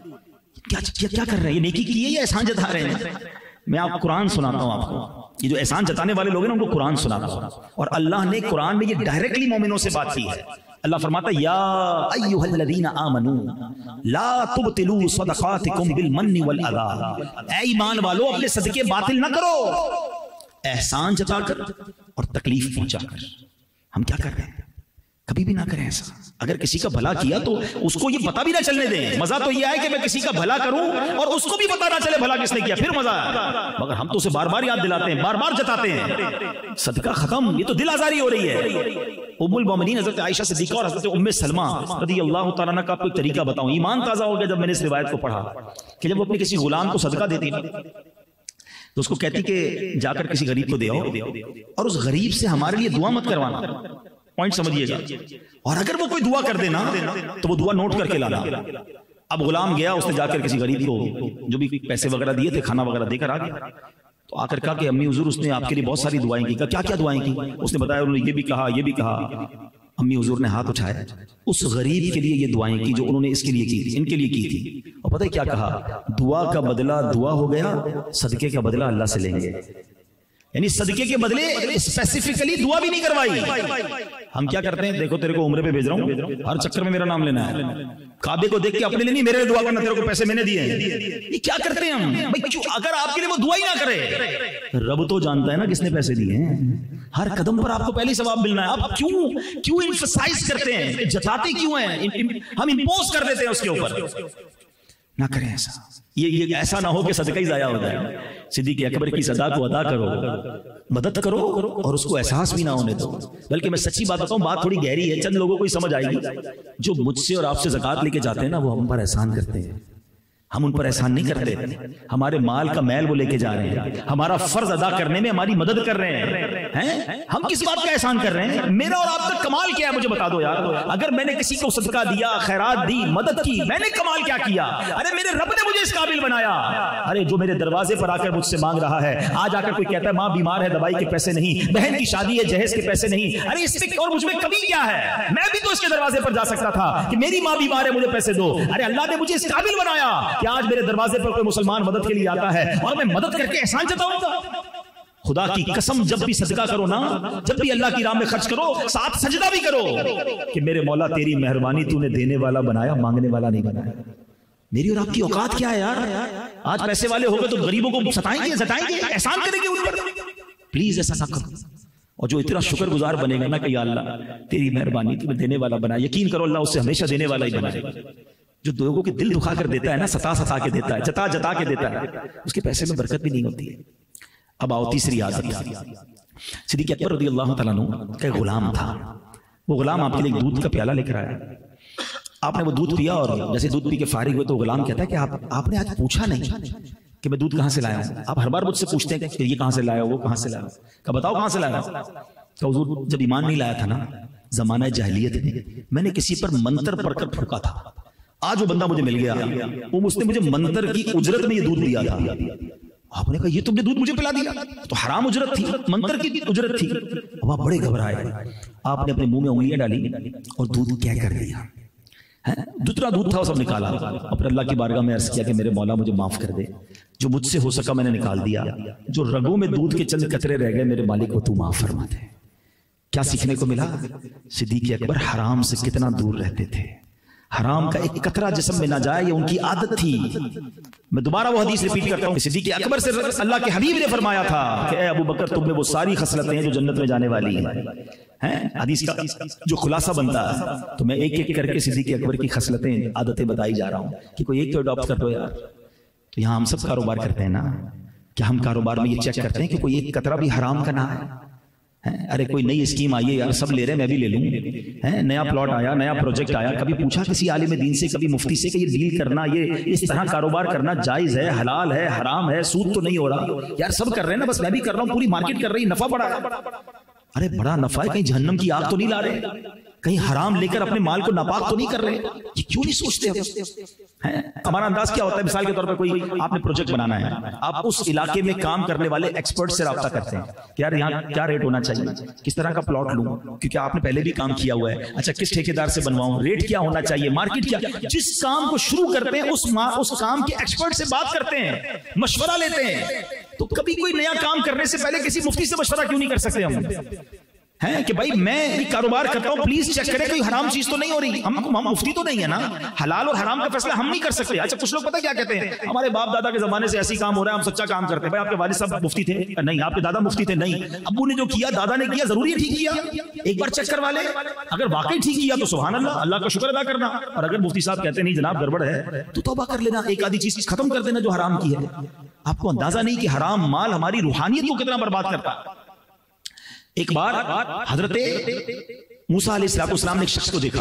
کیا کر رہے ہیں؟ یہ نیکی کی ہے یا احسان جتا رہے ہیں؟ میں آپ قرآن سناتا ہوں آپ کو. یہ جو احسان جتانے والے لوگ ہیں نا، ان کو قرآن سناتا ہوں. اور اللہ نے قرآن میں یہ ڈائریکٹلی مومنوں سے بات کی ہے. اللہ فرماتا ہے یا ایھا الذین آمنوا لا تبطلوا صدقاتکم بالمن والاذی. اے ایمان والو اپنے صدقے باطل نہ کرو احسان جتا کر اور تکلیف پہنچا کر. ہم کیا کر رہے ہیں؟ کبھی بھی نہ کریں ایسا. اگر کسی کا بھلا کیا تو اس کو یہ پتہ بھی نہ چلنے دیں. مزہ تو یہ ہے کہ میں کسی کا بھلا کروں اور اس کو بھی پتہ نہ چلے بھلا کس نے کیا، پھر مزہ ہے. مگر ہم تو اسے بار بار یاد دلاتے ہیں، بار بار جتاتے ہیں. صدقہ ختم، یہ تو دل آزاری ہو رہی ہے. ام المومنین حضرت عائشہ صدیقہ اور حضرت ام سلمہ رضی اللہ تعالیٰ عنہ کا آپ کو ایک طریقہ بتاؤں. ایمان تازہ ہو گیا جب میں نے اس روایت کو پڑھا کہ جب وہ اپنے کسی غلام کو صدقہ دیتی تو اس کو کہتی کہ جا کر کسی غریب کو دے آؤ، اور اس غریب سے ہمارے لیے دعا مت کروانا. پوائنٹ سمجھیے گا. اور اگر وہ کوئی دعا کر دینا تو وہ دعا نوٹ کر کے لانا. اب غلام گیا، اس نے جا کر کسی غریب کو جو بھی پیسے وغیرہ دیے تھے، کھانا وغیرہ دے کر آ گیا. تو آ کر کہا کہ امی حضور اس نے آپ کے لیے بہت ساری دعائیں کی. کیا کیا دعائیں کی؟ اس نے بتایا انہوں نے یہ بھی کہا، یہ بھی کہا. امی حضور نے ہاتھ اٹھایا، اس غریب کے لیے یہ دعائیں کی جو انہوں نے اس کے لیے کی تھی، ان کے لیے کی تھی. اور پتہ ہے کیا کہا؟ دعا کا بدلہ دعا ہو گیا، صدقے کا بدلہ اللہ سے لیں گے. یعنی صدقے کے بدلے اسپیسیفکلی دعا بھی نہیں کروائی. ہم کیا کرتے ہیں؟ دیکھو تیرے کو عمرے پہ بھیج رہا ہوں، ہر چکر میں میرا نام لینا ہے. کعبے کو دیکھ کے اپنے لیے نہیں، میرے لیے دعا کرنا، تیرے کو پیسے میں نے دیے ہیں. یہ کیا کرتے ہیں ہم بھائی؟ کیوں؟ اگر آپ کے لیے وہ دعا ہی نہ کرے، رب تو جانتا ہے نا کس نے پیسے دیے ہیں. ہر قدم پر آپ کو پہلے ثواب ملنا ہے. آپ کیوں ایمفسائز کرتے ہیں؟ جتاتے کیوں ہیں؟ ہم امپوز کر دیتے ہیں اس کے اوپر. نہ کریں ایسا. یہ ایسا نہ ہو کہ صدقہ ہی ضائع ہو جائے. صدیق اکبر کی صدا کو ادا کرو، مدد کرو، اور اس کو احساس بھی نہ ہونے دو. بلکہ میں سچی بات بتاؤں، بات تھوڑی گہری ہے، چند لوگوں کو ہی سمجھ آئے گی. جو مجھ سے اور آپ سے زکوٰۃ لے کے جاتے ہیں نا، وہ ہم پر احسان کرتے ہیں. ہم ان پر احسان نہیں کرتے. ہمارے مال کا میل وہ لے کے جا رہے ہیں، ہمارا فرض ادا کرنے میں ہماری مدد کر رہے ہیں. ہم کس بات کا احسان کر رہے ہیں؟ میرا اور آپ کا کمال کیا ہے؟ مجھے بتا دو یار. اگر میں نے کسی کو صدقہ دیا، خیرات دی، مدد کی، میں نے کمال کیا کیا؟ ارے میرے رب نے مجھے اس قابل بنایا. ارے جو میرے دروازے پر آ کر مجھ سے مانگ رہا ہے، آج آ کر کوئی کہتا ہے ماں بیمار ہے، دوائی کے پیسے نہیں، بہن کی شادی ہے، جہیز کے پیسے نہیں. ارے اس میں اور مجھ میں کمی کیا ہے؟ میں بھی تو اس کے دروازے پر جا سکتا تھا کہ میری ماں بیمار ہے، مجھے پیسے دو. ارے اللہ نے مجھے اس قابل بنایا کہ آج میرے دروازے پر کوئی مسلمان مدد کے لیے آتا ہے اور میں مدد کر کے احسان جتاؤں گا. خدا کی قسم جب بھی صدقہ کرو نا، جب بھی اللہ کی راہ میں خرچ کرو، ساتھ سجدہ بھی کرو کہ میرے مولا تیری مہربانی، تو نے دینے والا بنایا، مانگنے والا نہیں بنایا. میری اور آپ کی اوقات کیا ہے یار؟ آج پیسے والے ہو گئے تو غریبوں کو ستائیں گے، ستائیں گے، احسان کریں گے ان پر. پلیز ایسا نہ کرو. اور جو اتنا شکر گزار بنے گا نا کہ یا اللہ تیری مہربانی، تو نے دینے والا بنایا، یقین کرو اللہ اس سے ہمیشہ دینے والا ہی بنائے گا. جو لوگوں کے دل دکھا کر دیتا ہے نا، ستا ستا کے دیتا ہے، جتا جتا کے دیتا ہے، اس کے پیسے میں برکت بھی نہیں ہوتی ہے۔ اب آؤ تیسری عادت، صدیق اکبر رضی اللہ تعالیٰ عنہ کا غلام تھا، وہ غلام آپ کے لیے دودھ کا پیالہ لے کر آیا، آپ نے وہ دودھ پیا اور جیسے دودھ پی کے فارغ ہوئے تو غلام کہتا ہے کہ آپ نے آج پوچھا نہیں کہ میں دودھ کہاں سے لایا ہوں، آپ ہر بار مجھ سے پوچھتے ہیں کہ یہ کہاں سے لایا ہو، وہ کہاں سے لایا ہو، کہ بتاؤ کہاں سے لایا ہو۔ کہ حضور جب ایمان نہیں لایا تھا نا زمانہ جاہلیت میں نے کسی پر منتر پڑھ کر پھونکا تھا، آج وہ بندہ مجھے مل گیا، وہ اس نے مجھے منتر کی اجرت میں یہ دودھ دیا تھا۔ آپ نے کہا یہ تم نے دودھ مجھے پلا دیا، تو حرام اجرت تھی، منتر کی اجرت تھی۔ اب آپ بڑے گھبرائے، آپ نے اپنے منہ میں انگلیاں ڈالی اور دودھ کیا کر دیا، جتنا دودھ تھا وہ سب نکالا، اور اللہ کی بارگاہ میں عرض کیا کہ میرے مولا مجھے معاف کر دے، جو مجھ سے ہو سکا میں نے نکال دیا، جو رگوں میں دودھ کے چند قطرے رہ گئے میرے مالک کو تو معاف فرما دے۔ کیا سیکھنے کو ملا؟ صدیق اکبر حرام سے کتنا دور رہتے تھے، حرام کا ایک قطرہ جسم میں نہ جائے، یہ ان کی عادت تھی۔ میں دوبارہ وہ حدیث ریپیٹ کرتا ہوں، صدیق اکبر سے اللہ کے حبیب نے فرمایا تھا کہ اے ابو بکر تم میں وہ ساری خصلتیں ہیں جو جنت میں جانے والی ہیں۔ حدیث کا جو خلاصہ بنتا ہے تو میں ایک ایک کر کے صدیق اکبر کی خصلتیں عادتیں بتائی جا رہا ہوں کہ کوئی ایک تو اڈاپٹ کر دو یار۔ تو یہاں ہم سب کاروبار کرتے ہیں نا، کیا ہم کاروبار میں یہ چیک کرتے ہیں کہ کوئی ایک قطرہ بھی حرام کا نہ ہے؟ ارے کوئی نئی اسکیم آئی ہے یار، سب لے رہے میں بھی لے لوں، نیا پلاٹ آیا، نیا پروجیکٹ آیا، کبھی پوچھا کسی عالم دین سے، کبھی مفتی سے کہ یہ ڈیل کرنا، یہ اس طرح کاروبار کرنا جائز ہے، حلال ہے، حرام ہے، سود تو نہیں ہو رہا؟ یار سب کر رہے ہیں نا، بس میں بھی کر رہا ہوں، پوری مارکیٹ کر رہی، نفع بڑا ہے۔ ارے بڑا نفع ہے، کہیں جہنم کی آگ تو نہیں لا رہے، کہیں حرام لے کر اپنے مال کو ناپاک تو نہیں کر رہے، یہ کیوں نہیں سوچتے؟ ہمارا انداز کیا ہوتا ہے، مثال کے طور پر کوئی آپ نے پروجیکٹ بنانا ہے، آپ اس علاقے میں کام کرنے والے ایکسپرٹ سے رابطہ کرتے ہیں کہ یار یہاں کیا ریٹ ہونا چاہیے، کس طرح کا پلاٹ لوں، کیونکہ آپ نے پہلے بھی کام کیا ہوا ہے، اچھا کس ٹھیکیدار سے بنواؤں، ریٹ کیا ہونا چاہیے، مارکیٹ کیا۔ جس کام کو شروع کرتے ہیں اس کام کے ایکسپرٹ سے بات کرتے ہیں، مشورہ لیتے ہیں۔ تو کبھی کوئی نیا کام کرنے سے پہلے کسی مفتی سے مشورہ کیوں نہیں کر سکتے ہم؟ ہے کہ بھائی میں یہ کاروبار کرتا ہوں، پلیز چیک کریں کوئی حرام چیز تو نہیں ہو رہی۔ ہم مفتی تو نہیں ہے نا، حلال اور حرام کا فیصلہ ہم نہیں کر سکتے۔ اچھا کچھ لوگ پتہ کیا کہتے ہیں، ہمارے باپ دادا کے زمانے سے ایسی کام ہو رہا ہے، ہم سچا کام کرتے ہیں۔ بھائی آپ کے والد صاحب مفتی تھے؟ نہیں۔ آپ کے دادا مفتی تھے؟ نہیں۔ ابو نے جو کیا، دادا نے کیا، ضروری ہے ٹھیک کیا؟ ایک بار چیک کروا لے، اگر واقعی ٹھیک کیا تو سبحان اللہ، اللہ کا شکر ادا کرنا، اور اگر مفتی صاحب کہتے ہیں نہیں جناب گڑبڑ ہے تو توبہ کر لینا، ایک آدھی چیز ختم کر دینا جو حرام کی ہے۔ آپ کو اندازہ نہیں کہ حرام مال ہماری روحانیت کو کتنا برباد کرتا ہے۔ ایک بار حضرت موسیٰ علیہ السلام نے ایک شخص کو دیکھا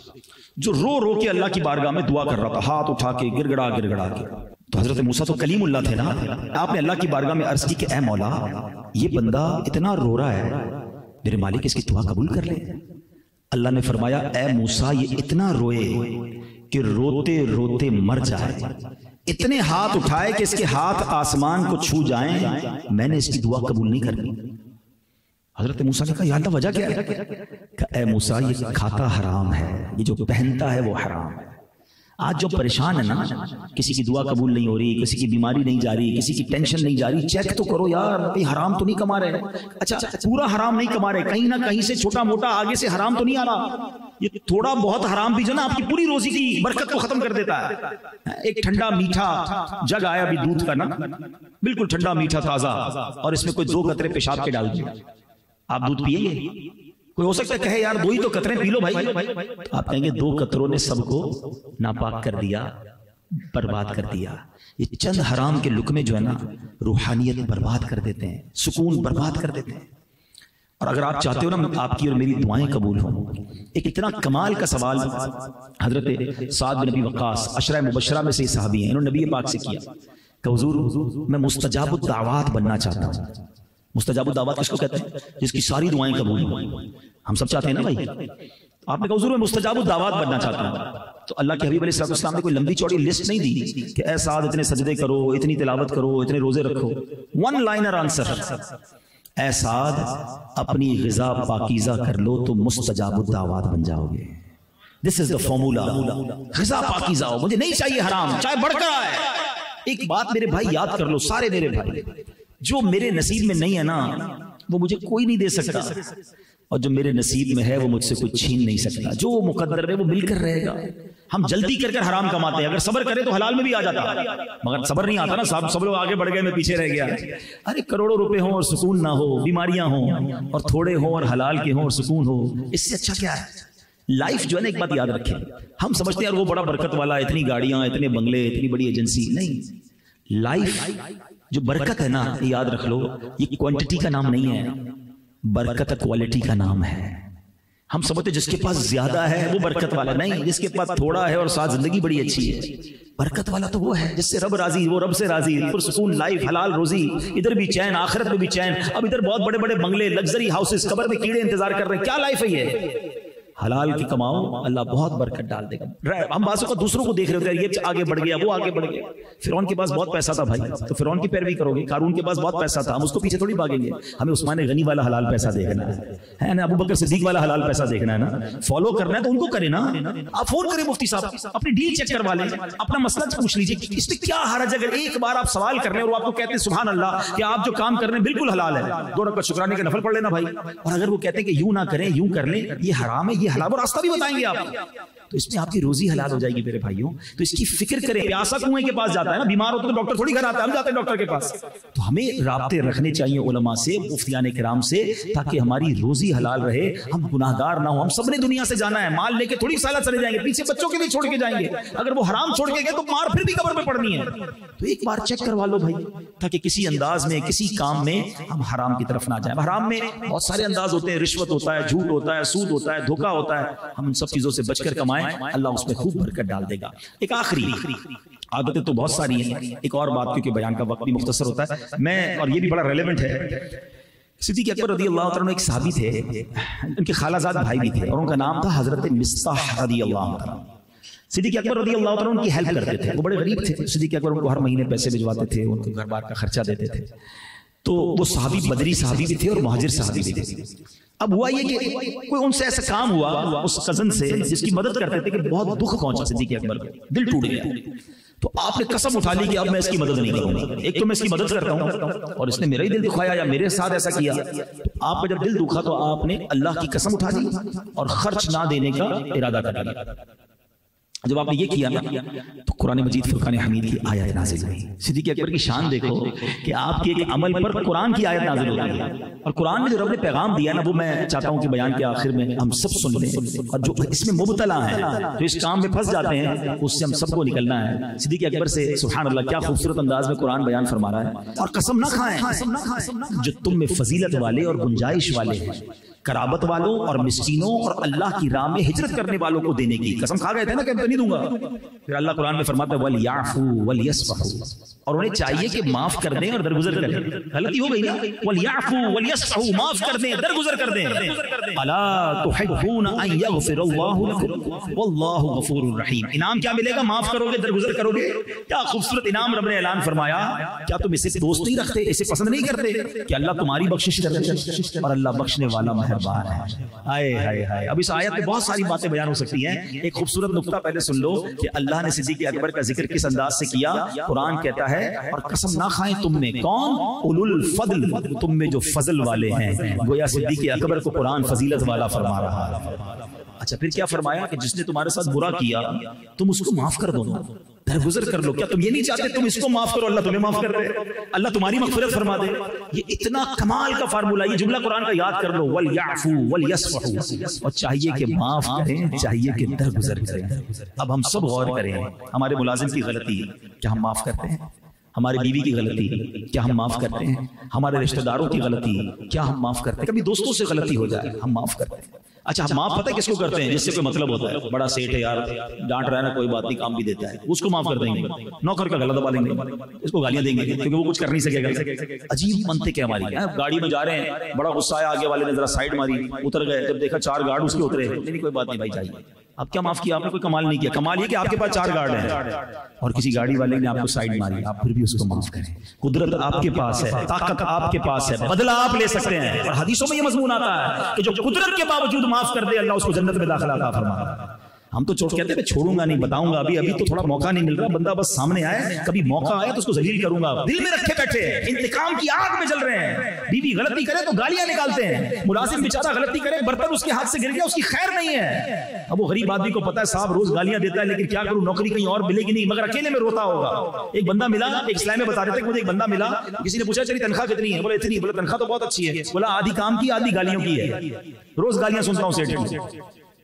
جو رو رو کے اللہ کی بارگاہ میں دعا کر رہا تھا، ہاتھ اٹھا کے گڑ گڑا کے۔ تو حضرت موسیٰ تو کلیم اللہ تھے نا، آپ نے اللہ کی بارگاہ میں عرض کی کہ اے مولا یہ بندہ اتنا رو رہا ہے، میرے مالک اس کی دعا قبول کر لے۔ اللہ نے فرمایا اے موسیٰ یہ اتنا روئے کہ روتے روتے مر جائے، اتنے ہاتھ اٹھائے کہ اس کے ہاتھ آسمان کو چھو جائیں، میں نے اس کی دعا قبول نہیں کرنی۔ حضرت موسیٰ نے کہا یا اللہ وجہ کیا ہے؟ کہ اے موسیٰ یہ کھاتا حرام ہے، یہ جو پہنتا ہے وہ حرام ہے۔ آج جو پریشان ہے نا، کسی کی دعا قبول نہیں ہو رہی، کسی کی بیماری نہیں جا رہی، کسی کی ٹینشن نہیں جا رہی، چیک تو کرو یار کہیں حرام تو نہیں کما رہے۔ اچھا پورا حرام نہیں کما رہے، کہیں نہ کہیں سے چھوٹا موٹا آگے سے حرام تو نہیں آ رہا۔ یہ تھوڑا بہت حرام بھی جو نا آپ کی پوری روزی کی برکت کو ختم کر دیتا ہے۔ ایک ٹھنڈا میٹھا جگ آیا بھی دودھ کا نا، بالکل ٹھنڈا میٹھا تازہ، اور اس میں کوئی 2 قطرے پیشاب کے ڈال دیا، آپ دودھ پیئیں گے؟ کوئی ہو سکتا ہے کہے یار 2 ہی تو قطرے پی لو بھائی، آپ کہیں گے 2 قطروں نے سب کو ناپاک کر دیا، برباد کر دیا۔ یہ چند حرام کے لقمے جو ہے نا روحانیت برباد کر دیتے ہیں، سکون برباد کر دیتے ہیں۔ اور اگر آپ چاہتے ہو نا آپ کی اور میری دعائیں قبول ہوں، ایک اتنا کمال کا سوال حضرت سعد بن ابی وقاص عشرہ مبشرہ میں سے صحابی ہیں، انہوں نے نبی پاک سے کیا کہ حضور میں مستجاب الدعوات بننا چاہتا ہوں۔ مستجاب الدعوات کس کو کہتے ہیں؟ جس کی ساری دعائیں قبول ہوں۔ ہم سب چاہتے ہیں نا بھائی۔ آپ نے کہا حضور میں مستجاب الدعوات بننا چاہتا ہوں، تو اللہ کے حبیب علیہ السلام نے کوئی لمبی چوڑی لسٹ نہیں دی کہ اے سعد اتنے سجدے کرو، اتنی تلاوت کرو، اتنے روزے رکھو۔ 1 لائنر آنسر، اے سعد اپنی غذا پاکیزہ کر لو تو مستجاب الدعوات بن جاؤ گے۔ دس از دا فارمولا، غذا پاکیزہ ہو، مجھے نہیں چاہیے حرام چاہے بڑھ کر آئے۔ ایک بات میرے بھائی یاد کر لو، سارے میرے بھائی، جو میرے نصیب میں نہیں ہے نا وہ مجھے کوئی نہیں دے سکتا، اور جو میرے نصیب میں ہے وہ مجھ سے کوئی چھین نہیں سکتا۔ جو مقدر ہے وہ مل کر رہے گا۔ ہم جلدی کر کر حرام کماتے ہیں، اگر صبر کرے تو حلال میں بھی آ جاتا، مگر صبر نہیں آتا نا، سب لوگ آگے بڑھ گئے میں پیچھے رہ گیا۔ ارے کروڑوں روپے ہوں اور سکون نہ ہو، بیماریاں ہوں اور تھوڑے ہوں اور حلال کے ہوں اور سکون ہو، اس سے اچھا کیا ہے؟ لائف جو ہے نا، ایک بات یاد رکھیں، ہم سمجھتے ہیں یار وہ بڑا برکت والا، اتنی گاڑیاں، اتنے بنگلے، اتنی بڑی ایجنسی. نہیں، لائف جو برکت ہے نا، یاد رکھ لو، یہ کوانٹٹی کا نام نہیں ہے، برکت کوالٹی کا نام ہے. ہم سمجھتے جس کے پاس زیادہ ہے وہ برکت والا. نہیں، جس کے پاس تھوڑا ہے اور ساتھ زندگی بڑی اچھی ہے، برکت والا تو وہ ہے جس سے رب راضی، وہ رب سے راضی، پرسکون لائف، حلال روزی، ادھر بھی چین، آخرت میں بھی چین. اب ادھر بہت بڑے بڑے بنگلے، لگژری ہاؤسز، قبر میں کیڑے انتظار کر رہے ہیں. کیا لائف ہے یہ؟ حلال کی کماؤ، اللہ بہت برکت ڈال دے گا. ہم بعض اوقات دوسروں کو دیکھ رہے ہوتے ہیں، یہ آگے بڑھ گیا، وہ آگے بڑھ گیا. فرعون کے پاس بہت پیسہ تھا بھائی، تو فرعون کی پیروی کرو گے. قارون کے پاس بہت پیسہ تھا، ہم اس کو پیچھے تھوڑی بھاگیں گے. ہمیں عثمان غنی والا حلال پیسہ دیکھنا ہے نا، ابو بکر صدیق والا حلال پیسہ دیکھنا ہے نا. فالو کرنا ہے تو ان کو کرے نا. آپ فون کریں مفتی صاحب، اپنی ڈیل چیک کروا لیں، اپنا مسئلہ پوچھ لیجیے، اس میں کیا حرج ہے اگر ایک بار آپ سوال کر رہے ہیں اور وہ آپ کو کہتے ہیں سبحان اللہ کہ آپ جو کام کر رہے ہیں بالکل حلال ہے، 2 رکعت شکرانے کا نفل پڑھ لینا بھائی. اور اگر وہ کہتے ہیں کہ یوں نہ کریں، یوں کر لیں، یہ حرام ہے، یہ حلال، اور راستہ بھی بتائیں گے آپ، تو اس میں آپ کی روزی حلال ہو جائے گی میرے بھائیوں. تو اس کی فکر کریں. پیاسا کنویں کے پاس جاتا ہے نا، بیمار ہوتا ہے تو ڈاکٹر تھوڑی گھر آتا ہے، ہم جاتے ہیں ڈاکٹر کے پاس. تو ہمیں رابطے رکھنے چاہیے علماء سے، مفتیان کرام سے، تاکہ ہماری روزی حلال رہے، ہم گناہ گار نہ ہوں. ہم سب نے دنیا سے جانا ہے، مال لے کے تھوڑی سالہ چلے جائیں گے، پیچھے بچوں کے لیے چھوڑ کے جائیں گے. اگر وہ حرام چھوڑ کے گئے تو مار پھر بھی قبر میں پڑنی ہے. تو ایک بار چیک کروا لو بھائی، تاکہ کسی انداز میں، کسی کام میں ہم حرام کی طرف نہ جائیں. حرام میں بہت سارے انداز ہوتے ہیں، رشوت ہوتا ہے، جھوٹ ہوتا ہے، سود ہوتا ہے، دھوکہ ہوتا ہے. ہم ان سب چیزوں سے بچ کر کمائیں، اللہ اس میں خوب برکت ڈال دے گا. ایک آخری، عادتیں تو بہت ساری ہیں، ایک اور بات کیونکہ بیان کا وقت بھی مختصر ہوتا ہے میں، اور یہ بھی بڑا ریلیونٹ ہے. صدیق اکبر رضی اللہ عنہ ایک صحابی تھے، ان کے خالہ زاد بھائی بھی تھے، اور ان کا نام تھا حضرت مصطح رضی اللہ عنہ. صدیق اکبر رضی اللہ عنہ ان کی ہیلپ کرتے تھے، وہ بڑے غریب تھے. صدیق اکبر ان کو ہر مہینے پیسے بھجواتے تھے، ان کو گھر بار کا خرچہ دیتے تھے. تو وہ صحابی بدری صحابی بھی تھے اور مہاجر صحابی بھی تھے. اب ہوا یہ کہ کوئی ان سے ایسا کام ہوا اس کزن سے جس کی مدد کرتے تھے کہ بہت دکھ پہنچا صدیق اکبر کو، دل ٹوٹ گیا. تو آپ نے قسم اٹھا لی کہ اب میں اس کی مدد نہیں کروں گا. ایک تو میں اس کی مدد کرتا ہوں اور اس نے میرا ہی دل دکھایا یا میرے ساتھ ایسا کیا. تو آپ کا جب دل دکھا تو آپ نے اللہ کی قسم اٹھا دی اور خرچ نہ دینے کا ارادہ کر لیا. جب آپ نے یہ کیا نا تو قرآن مجید فرقان حمید کی آیت نازل ہوئی. صدیق اکبر کی شان دیکھو کہ آپ کے ایک عمل پر قرآن کی آیت نازل ہوتی ہے. اور قرآن میں جو رب نے پیغام دیا نا، وہ میں چاہتا ہوں کہ بیان کے آخر میں ہم سب سن لیں، اور جو اس میں مبتلا ہیں، جو اس کام میں پھنس جاتے ہیں، اس سے ہم سب کو نکلنا ہے. صدیق اکبر سے سبحان اللہ کیا خوبصورت انداز میں قرآن بیان فرما رہا ہے. اور قسم نہ کھائیں جو تم میں فضیلت والے اور گنجائش والے ہیں، قرابت والوں اور مسکینوں اور اللہ کی راہ میں ہجرت کرنے والوں کو دینے کی. قسم کھا گئے تھے نا کہ میں نہیں دوں گا. پھر اللہ قرآن میں فرماتا ہے وَلْيَعْفُوا وَلْيَصْفَحُوا، اور انہیں چاہیے کہ معاف کر دیں اور درگزر کریں. غلطی ہو گئی نا، وَلْيَعْفُوا وَلْيَصْفَحُوا، معاف کر دیں، درگزر کر دیں. أَلَا تُحِبُّونَ أَن يَغْفِرَ اللَّهُ لَكُمْ وَاللَّهُ غَفُورٌ رَحِيمٌ. انعام کیا ملے گا؟ معاف کرو گے، درگزر کرو گے. کیا خوبصورت انعام رب نے اعلان فرمایا. کیا تم اسے دوست نہیں رکھتے، اسے پسند نہیں کرتے کہ اللہ تمہاری بخشش کرے، اور اللہ بخشنے والا مہربان ہے. ہائے ہائے ہائے. اب اس آیت میں بہت ساری باتیں بیان ہو سکتی ہیں. ایک خوبصورت نقطہ پہلے سن لو کہ اللہ نے صدیق اکبر کا ذکر کس انداز سے کیا. قرآن کہتا ہے اور قسم نہ کھائیں تم میں کون؟ اولو الفضل، تم میں جو فضل والے ہیں. گویا صدیق اکبر کو قرآن فضیلت والا فرما رہا ہے. اچھا پھر کیا فرمایا کہ جس نے تمہارے ساتھ برا کیا تم اس کو معاف کر دو، درگزر کر لو. کیا تم یہ نہیں چاہتے تم اس کو معاف کرو، اللہ تمہیں معاف کر دے، اللہ تمہاری مغفرت فرما دے. یہ اتنا کمال کا فارمولہ، یہ جملہ قرآن کا یاد کر لو. وَلْيَعْفُوا وَلْيَصْفَحُوا، اور چاہیے کہ معاف کریں، چاہیے کہ درگزر کریں. اب ہم سب غور کریں، ہمارے ملازم کی غلطی کیا ہم معاف کرتے ہیں؟ ہمارے بیوی کی غلطی کیا ہم معاف کرتے ہیں؟ ہمارے رشتہ داروں کی غلطی کیا ہم معاف کرتے ہیں؟ کبھی دوستوں سے غلطی ہو جائے ہم معاف کرتے ہیں. اچھا ہم معاف پتہ ہے کس کو کرتے ہیں؟ جس سے کوئی مطلب ہوتا ہے. بڑا سیٹ ہے یار، ڈانٹ رہا ہے نا، کوئی بات نہیں، کام بھی دیتا ہے، اس کو معاف کر دیں گے. نوکر کا گلا دبا لیں گے، اس کو گالیاں دیں گے کیونکہ وہ کچھ کر نہیں سکے گا. عجیب منطق ہے ہماری. گاڑی میں جا رہے ہیں، بڑا غصہ آیا، آگے والے نے ذرا سائڈ ماری، اتر گئے، جب دیکھا 4 گارڈ اس کے اترے. نہیں کوئی بات نہیں بھائی، چاہیے. اب کیا معاف کیا آپ نے؟ کوئی کمال نہیں کیا. کمال یہ کہ آپ کے پاس 4 گارڈ ہیں اور کسی گاڑی والے نے آپ کو سائڈ ماری، آپ پھر بھی اس کو معاف کریں. قدرت آپ کے پاس ہے، طاقت آپ کے پاس ہے، بدلہ آپ لے سکتے ہیں. اور حدیثوں میں یہ مضمون آتا ہے کہ جو قدرت کے باوجود معاف کر دے، اللہ اس کو جنت میں داخلہ عطا فرماتا ہے. ہم تو چوٹ کہتے ہیں چھوڑوں گا نہیں، بتاؤں گا، ابھی تو تھوڑا موقع نہیں مل رہا، بندہ بس سامنے آئے، کبھی موقع آیا تو اس کو ذلیل کروں گا. دل میں رکھے بیٹھے انتقام کی آگ میں جل رہے ہیں. بیوی غلطی کرے تو گالیاں نکالتے ہیں، ملازم بیچارہ غلطی کرے، برتن اس کے ہاتھ سے گر گیا، اس کی خیر نہیں ہے. اب وہ غریب آدمی کو پتا ہے صاحب روز گالیاں دیتا ہے، لیکن کیا کروں، نوکری کہیں اور ملے گی نہیں، مگر اکیلے میں روتا ہوگا. ایک بندہ ملا، ایک اسلام میں بتا دیتے ہیں کہ مجھے ایک بندہ ملا، کسی نے پوچھا چلی تنخواہ کتنی ہے؟ بولا اتنی. بولا تنخواہ تو بہت اچھی ہے. بولا آدھی کام کی آدھی گالیوں کی ہے، روز گالیاں سنتا ہوں سیٹ.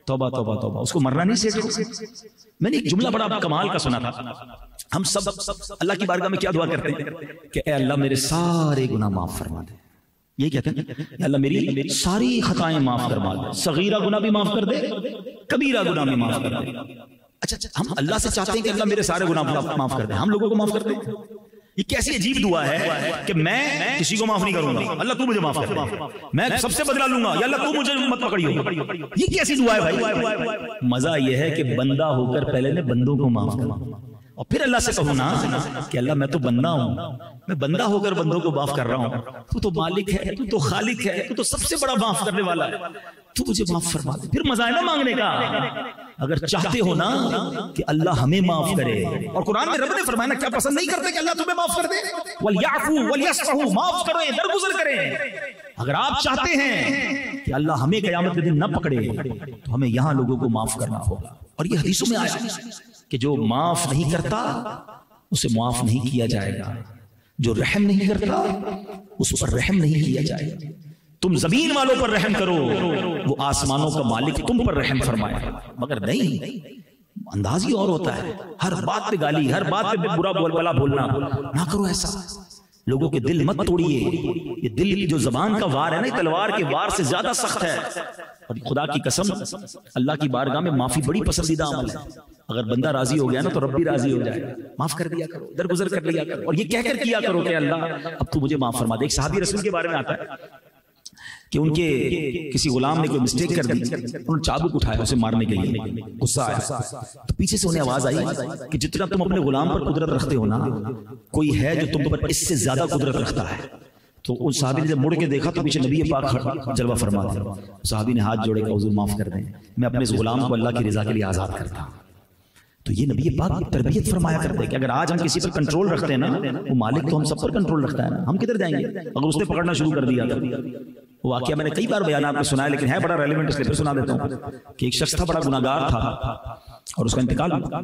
توبہ توبہ توبہ، اس کو مرنا نہیں سیٹ۔ میں نے ایک جملہ بڑا کمال کا سنا تھا، ہم سب اللہ کی بارگاہ میں کیا دعا کرتے ہیں کہ اے اللہ میرے سارے گناہ معاف فرما دے، یہ کہتے ہیں اے اللہ میری ساری خطائیں معاف فرما دے، صغیرہ گناہ بھی معاف کر دے، کبیرہ گناہ بھی معاف کر دے۔ اچھا ہم اللہ سے چاہتے ہیں کہ اللہ میرے سارے گناہ معاف کر دے، ہم لوگوں کو معاف کر دے؟ یہ کیسی عجیب دعا ہے کہ میں کسی کو معاف نہیں کروں گا، اللہ تو مجھے معاف کر دے، میں سب سے بدلہ لوں گا، یا اللہ تو مجھے مت پکڑیو۔ یہ کیسی دعا ہے بھائی؟ مزہ یہ ہے کہ بندہ ہو کر پہلے نے بندوں کو معاف کرنا، اور پھر اللہ سے کہوں نا کہ اللہ میں تو بندہ ہوں، میں بندہ ہو کر بندوں کو معاف کر رہا ہوں، تو تو مالک ہے، تو تو خالق ہے، تو تو سب سے بڑا معاف کرنے والا ہے، تو مجھے معاف فرما دے۔ پھر مزہ ہے نا مانگنے کا۔ اگر چاہتے ہو نا کہ اللہ ہمیں معاف کرے، اور قرآن میں رب نے فرمایا نا، کیا پسند نہیں کرتے کہ اللہ تمہیں معاف کر دے؟ وَلْيَعْفُوا وَلْيَصْفَحُوا، معاف کریں، درگزر کریں۔ اگر آپ چاہتے ہیں کہ اللہ ہمیں قیامت کے دن نہ پکڑے تو ہمیں یہاں لوگوں کو معاف کرنا ہوگا۔ اور یہ حدیثوں میں آیا کہ جو معاف نہیں کرتا اسے معاف نہیں کیا جائے گا، جو رحم نہیں کرتا اس پر رحم نہیں کیا جائے گا۔ تم زمین والوں پر رحم کرو، وہ آسمانوں کا مالک تم پر رحم فرمائے گا۔ مگر نہیں، انداز ہی اور ہوتا ہے، ہر بات پہ گالی، ہر بات پہ برا بلا بولنا، نہ کرو ایسا۔ لوگوں کے دل مت توڑیے، یہ دل کی جو زبان کا وار ہے نا، تلوار کے وار سے زیادہ سخت ہے۔ اور خدا کی قسم اللہ کی بارگاہ میں معافی بڑی پسندیدہ عمل ہے۔ اگر بندہ راضی ہو گیا نا تو رب بھی راضی ہو جائے گا، معاف کر دیا کرو، درگزر کر لیا کرو، اور یہ کہہ کر کیا کرو کہ اللہ اب تو مجھے معاف فرما دے۔ ایک صحابی رسول کے بارے میں آتا ہے کہ ان کے کسی غلام نے کوئی مسٹیک کر دی، انہوں نے چابک اٹھایا اسے مارنے کے لیے، غصہ آیا تو پیچھے سے انہیں آواز آئی کہ جتنا تم اپنے غلام پر قدرت رکھتے ہو نا، کوئی ہے جو تم پر اس سے زیادہ قدرت رکھتا ہے۔ تو ان صحابی نے جب مڑ کے دیکھا تو پیچھے نبی پاک جلوہ فرما تھے۔ صحابی نے ہاتھ جوڑے کہ حضور معاف کر دیں، میں اپنے اس غلام کو اللہ کی رضا کے لیے آزاد کرتا ہوں۔ تو یہ نبی پاک تربیت فرمایا کرتے کہ اگر آج ہم کسی پر کنٹرول رکھتے ہیں نا، وہ مالک تو ہم سب پر کنٹرول رکھتا ہے نا، ہم کدھر جائیں گے اگر اس نے پکڑنا شروع کر دیا تو۔ وہ واقعہ میں نے کئی بار بیانات میں سنا ہے، لیکن ہے بڑا ریلیونٹ، اس لیے پھر سنا دیتا ہوں کہ ایک شخص تھا بڑا گناہگار تھا اور اس کا انتقال ہوا۔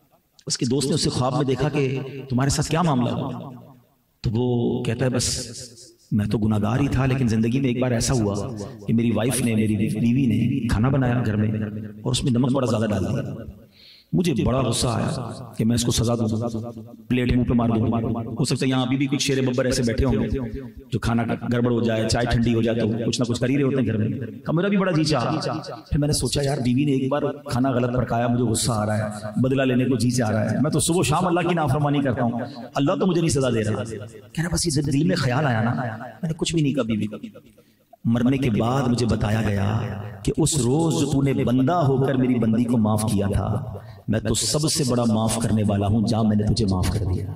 اس کے دوست نے اسے خواب میں دیکھا کہ تمہارے ساتھ کیا معاملہ ہوا؟ تو وہ کہتا ہے بس میں تو گناہگار ہی تھا، لیکن زندگی میں ایک بار ایسا ہوا کہ میری وائف نے، میری بیوی نے کھانا بنایا گھر میں اور اس میں نمک بڑا زیادہ ڈال دیا۔ مجھے بڑا غصہ آیا کہ میں اس کو سزا دوں، پلیٹ منہ پہ مار دوں۔ ہو سکتا ہے یہاں ابھی بھی کچھ شیر ببر ایسے بیٹھے ہوں گے جو کھانا گڑبڑ ہو جائے، چائے ٹھنڈی ہو جائے تو کچھ نہ کچھ کر ہی رہے ہوتے ہیں گھر میں۔ میرا بھی بڑا جی چاہا، پھر میں نے سوچا یار بیوی نے ایک بار کھانا غلط پکایا، مجھے غصہ آ رہا ہے، بدلہ لینے کو جی چاہ رہا ہے، میں تو صبح شام اللہ کی نافرمانی کرتا ہوں، اللہ تو مجھے نہیں سزا دے رہا۔ کہہ رہا بس یہ دل میں خیال آیا نا، میں نے کچھ بھی نہیں کہا بیوی کا۔ مرنے کے بعد مجھے بتایا گیا کہ اس روز جو تو نے بندہ ہو کر میری بندی کو معاف کیا تھا، میں تو سب سے بڑا معاف کرنے والا ہوں، جا میں نے تجھے معاف کر دیا۔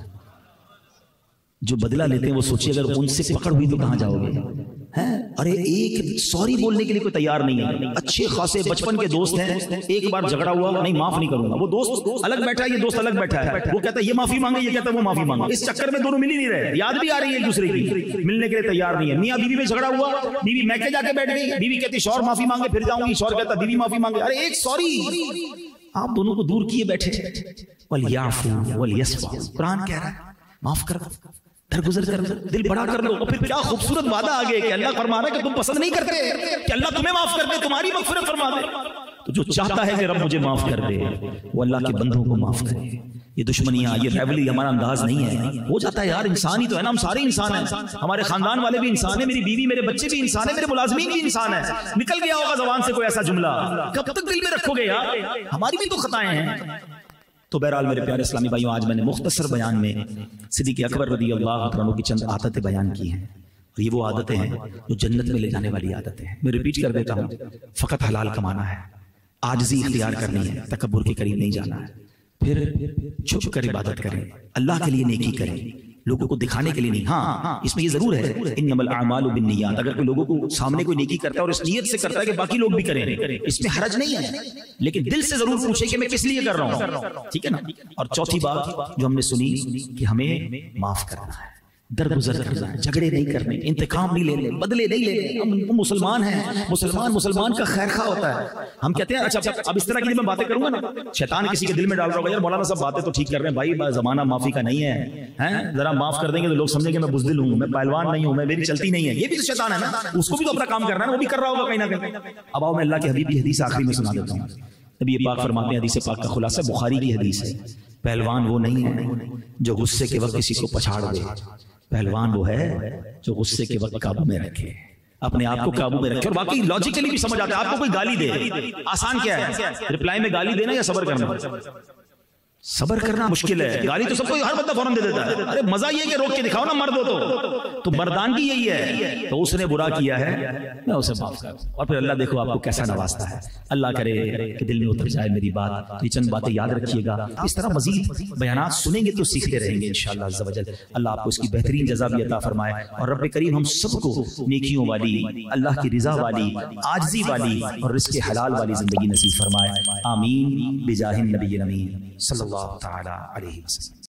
جو بدلہ لیتے ہیں وہ سوچیے اگر ان سے پکڑ ہوئی تو کہاں جاؤ گے؟ ارے ایک سوری بولنے کے لیے کوئی تیار نہیں ہے۔ اچھے خاصے بچپن کے دوست ہیں، ایک بار جھگڑا ہوا نہیں معاف نہیں کروں گا، وہ دوست الگ بیٹھا ہے، یہ دوست الگ بیٹھا ہے، وہ کہتا ہے یہ معافی مانگے، یہ کہتا ہے وہ معافی مانگے، اس چکر میں دونوں مل ہی نہیں رہے، یاد بھی آ رہی ہے ایک دوسرے کی، ملنے کے لیے تیار نہیں ہے۔ میاں بیوی میں جھگڑا ہوا، بیوی میکے جا کے بیٹھ گئی، بیوی کہتی شوہر معافی مانگے پھر جاؤں گی، شوہر کہتا بیوی معافی مانگے، ارے ایک سوری، آپ دونوں کو دور کیے بیٹھے۔ وَلْيَعْفُوا وَلْيَصْفَحُوا، قرآن کہہ رہا ہے معاف کر، درگزر کر، دل بڑا کر لو۔ اور پھر کیا خوبصورت وعدہ آگے کہ اللہ فرما رہا ہے کہ تم پسند نہیں کرتے کہ اللہ تمہیں معاف کر دے، تمہاری مغفرت فرما دے۔ تو جو چاہتا ہے کہ رب مجھے معاف کر دے وہ اللہ کے بندوں کو معاف کرے۔ یہ دشمنیاں، یہ ریولی ہمارا انداز نہیں ہے، ہو جاتا ہے یار، انسان ہی تو ہے نا، ہم سارے انسان ہیں، ہمارے خاندان والے بھی انسان ہیں، میری بیوی میرے بچے بھی انسان ہیں، میرے ملازمین بھی انسان ہیں، نکل گیا ہوگا زبان سے کوئی ایسا جملہ، کب تک دل میں رکھو گے یار، ہماری بھی تو خطائیں ہیں۔ تو بہرحال میرے پیارے اسلامی بھائیوں، آج میں نے مختصر بیان میں صدیق اکبر رضی اللہ عنہ کی چند عادتیں بیان کی ہیں، اور یہ وہ عادتیں ہیں جو جنت میں لے جانے والی عادتیں ہیں۔ میں ریپیٹ کر دیتا ہوں، فقط حلال کمانا ہے، عاجزی اختیار کرنی ہے، تکبر کے قریب نہیں جانا ہے، پھر چھپ کر عبادت کریں، اللہ کے لیے نیکی کریں، لوگوں کو دکھانے کے لیے نہیں۔ ہاں اس میں یہ ضرور ہے انما الاعمال بالنیات، اگر کوئی لوگوں کو سامنے کوئی نیکی کرتا ہے اور اس نیت سے کرتا ہے کہ باقی لوگ بھی کریں، اس میں حرج نہیں ہے، لیکن دل سے ضرور پوچھے کہ میں کس لیے کر رہا ہوں، ٹھیک ہے نا۔ اور چوتھی بات جو ہم نے سنی کہ ہمیں معاف کرنا ہے، درگزر کرنا ہے، جھگڑے نہیں کرنے، انتقام نہیں لینے، بدلے نہیں لینے. ہم مسلمان ہیں، مسلمان کا خیر خواہ ہوتا ہے. ہم کہتے ہیں اچھا اب اس طرح کی میں باتیں کروں گا نا، شیطان کسی کے دل میں ڈال رہا ہوگا یار مولانا صاحب باتیں تو ٹھیک کر رہے ہیں بھائی، زمانہ معافی کا نہیں ہے، ذرا معاف کر دیں گے تو لوگ سمجھیں گے میں بزدل ہوں، میں پہلوان نہیں ہوں، میں میری چلتی نہیں ہے. یہ بھی تو شیطان ہے نا، اس کو بھی تو اپنا کام کرنا ہے نا، وہ بھی کر رہا ہوگا کہیں نہ کہیں. اب آؤ میں اللہ کے حبیب کی حدیث آخری میں سنا دیتا ہوں. نبی پاک فرماتے ہیں، حدیث پاک کا خلاصہ بخاری کی حدیث ہے، پہلوان وہ نہیں ہے جو غصے کے وقت کسی کو پچھاڑ دے، پہلوان وہ ہے جو غصے کے وقت قابو میں رکھے، اپنے آپ کو قابو میں رکھے. اور واقعی لاجیکلی بھی سمجھ آتا ہے. آپ کو کوئی گالی دے، آسان کیا ہے رپلائی میں گالی دینا یا صبر کرنا؟ صبر کرنا مشکل ہے. گالی تو سب کو ہر بندہ فوراً دے دیتا ہے. ارے مزہ یہ کہ روک کے دکھاؤ نا، مرد ہو تو مردانگی یہی ہے. تو اس نے برا کیا ہے میں اسے معاف کروں، اور پھر اللہ دیکھو آپ کو کیسا نوازتا ہے. اللہ کرے کہ دل میں اتر جائے میری بات. یہ چند باتیں یاد رکھیے گا، اس طرح مزید بیانات سنیں گے تو سیکھتے رہیں گے انشاءاللہ عز و جل. اللہ آپ کو اس کی بہترین جزا بھی عطا فرمائے، اور رب کریم ہم سب کو نیکیوں والی، اللہ کی رضا والی، عاجزی والی اور رزق حلال والی زندگی نصیب فرمائے. آمین بجاہ النبی الامین صلی اللہ تعالی علیہ وسلم.